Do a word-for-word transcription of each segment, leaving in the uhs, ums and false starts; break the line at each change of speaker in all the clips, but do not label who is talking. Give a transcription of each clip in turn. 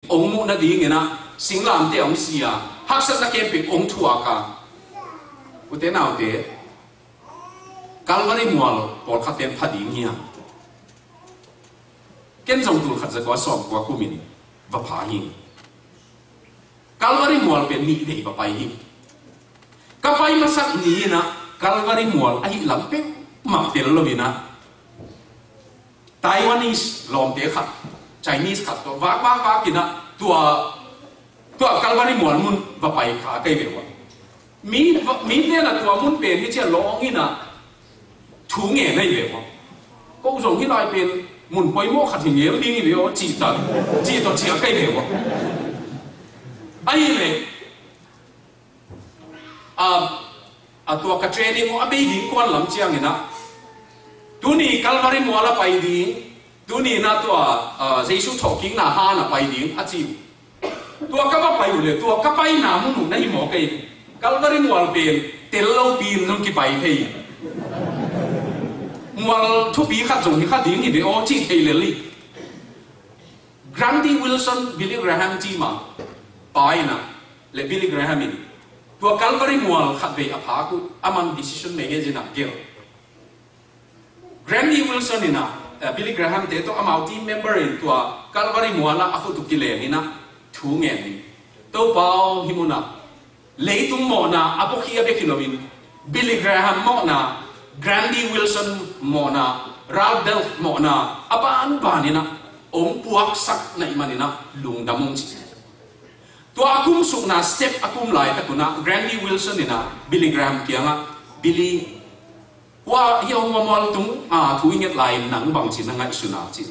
ông mu na đi nghe na sinh làm thế ông xì à hắc sắc na kem bị ông thua cả u thế nào thế Calvary mual Paul khát tem phát đi nghe kiến dòng tu khát sẽ có sòng qua của mình và phá hình Calvary mual bên mỹ để và bay hình các bay mà sắc ní na Calvary mual ai lắm pe mặc tiền lo na Taiwanese lom te khát Chinese khát to vác vác vác kina tua tua Calvary mual mun và bay khá cây về wa mi mi thế là tua mun bên cái chuyện lo nghĩ na thú nghề này về wa câu dùng cái loại bên mun quay mô khát thì nghề đi về wa chỉ tận chỉ tận chỉ cây về wa ai này à à tua cái training mà bây giờ quan làm chiang này na tu ni Calvary mual là bay đi tu ni na tua Jesus talking na ha na bay đi à chỉ tua các bạn bay rồi tua các bay nào muốn muốn này mò cái Calvary mual bên tel lâu pin nông cái bay hay mual thu phí khát dùng thì khát tiếng thì để ô chỉ thấy liền Grandi Wilson Billy Graham chi mà bay na le Billy Graham ini tua Calvary mual khát về áp phá ku among decision making gì nào kiểu Grandi Wilson ini na Billy Graham te to amau team member in tua Calvary mual la aku tu kile ni na thu nghe ni to bao himuna lấy tung mỏ na apo kia be kilovin Billy Graham mỏ na Grandi Wilson mỏ na Ralph Delf mỏ na apa an ba ni na ông puak sak na imani na lung damong chi tua akum suk na step akum lai ta kuna Grandi Wilson ni na Billy Graham kia nga Billy wa hiyo ngomol tung a thu inget lai nang bang chi na ngai suna chi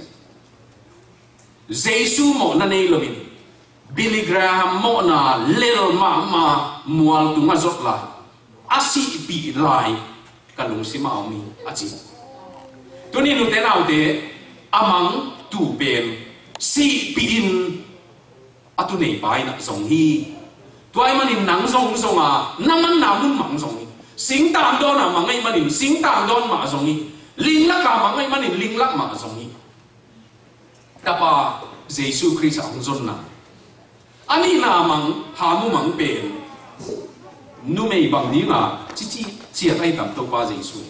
Jesu mỏ na nei lovin Billy Graham mo na little mama mual tu ngazot lai asi bi lai kalung si maumi achi tuni nu te nau te amang tu ben si pin atu nei pai na song hi tuai manin nang song song a naman na mun mang song hi sing tam don na mangai manin sing tam don ma song hi ling la ka mangai manin ling la ma song hi tapa Jesus Christ ang zon na ani namang hamu mang pen nu mei bang ni nga chi chi chia tai tam to pa Jesus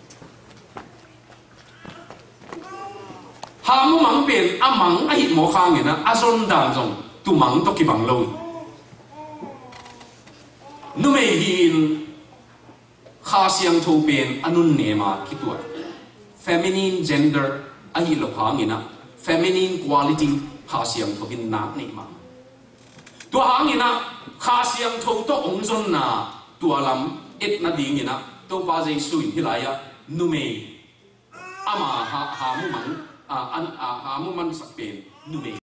hamu mang pen amang ai mo khang ni na azon dan jong tu mang to ki bang lo nu mei hin kha siang tho pen anun ne ma ki tu feminine gender ai lo khang ni na feminine quality kha siang tho hin na ni ma tua hang ina kha siang tho to ong zon na tua lam et na ding ina to ba jai suin hilaya nume ama ha ha mu mang a an a ha mu man sak pen nume